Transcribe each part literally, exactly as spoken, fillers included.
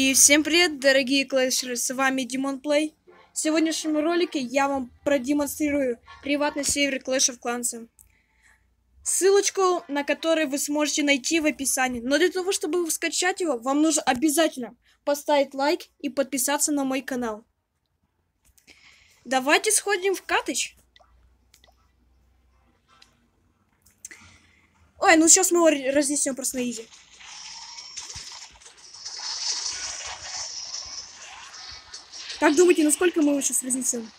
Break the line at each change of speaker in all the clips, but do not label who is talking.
И всем привет, дорогие клэшеры, с вами Димон Плей. В сегодняшнем ролике я вам продемонстрирую приватный сервер Clash of Clans, ссылочку на который вы сможете найти в описании. Но для того, чтобы скачать его, вам нужно обязательно поставить лайк и подписаться на мой канал. Давайте сходим в катыч. Ой, ну сейчас мы его разнесем просто на изи. Как думаете, насколько мы его сейчас разнесем?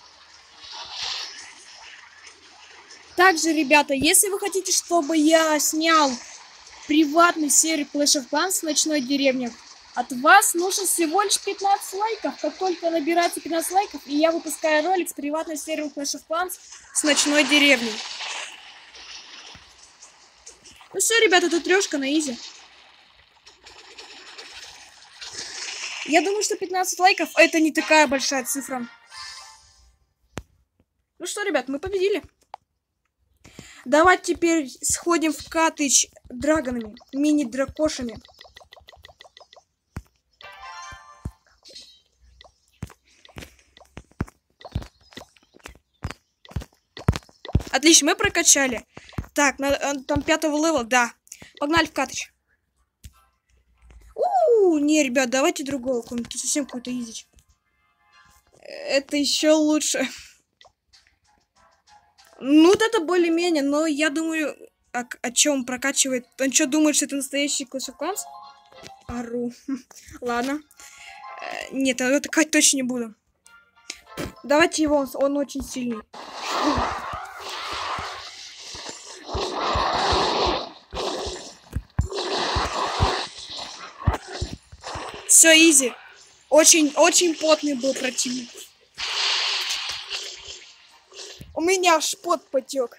Также, ребята, если вы хотите, чтобы я снял приватный сервер Clash of Clans в ночной деревне, от вас нужно всего лишь пятнадцать лайков. Как только набирается пятнадцать лайков, и я выпускаю ролик с приватным сервером Clash of Clans с ночной деревней. Ну все, ребята, тут трешка на изи. Я думаю, что пятнадцать лайков это не такая большая цифра. Ну что, ребят, мы победили. Давайте теперь сходим в катыч драгонами, мини-дракошами. Отлично, мы прокачали. Так, на, там пятого левела, да. Погнали в катыч. У, не, ребят, давайте другого. Тут совсем какой-то изич. Это еще лучше. Ну, вот это более-менее, но я думаю, о, о чем прокачивает. Он что, думает, что это настоящий Clash of Clans? Ару. Ладно. Нет, это кать точно не буду. Давайте его, он, он очень сильный. Все, изи. Очень, очень потный был противник. У меня аж пот потек.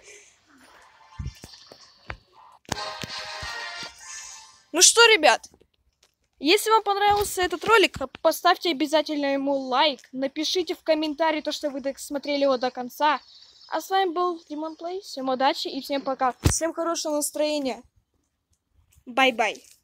Ну что, ребят, если вам понравился этот ролик, поставьте обязательно ему лайк. Напишите в комментарии то, что вы досмотрели его до конца. А с вами был Димон Плей. Всем удачи и всем пока. Всем хорошего настроения. Бай-бай.